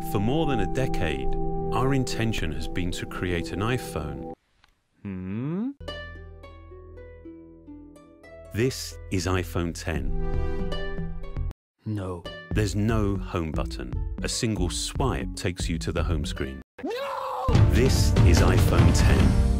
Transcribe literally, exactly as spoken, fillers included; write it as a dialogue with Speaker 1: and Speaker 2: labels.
Speaker 1: For more than a decade, our intention has been to create an iPhone.
Speaker 2: Hmm?
Speaker 1: This is iPhone ten.
Speaker 2: No.
Speaker 1: There's no home button. A single swipe takes you to the home screen.
Speaker 2: No!
Speaker 1: This is iPhone ten.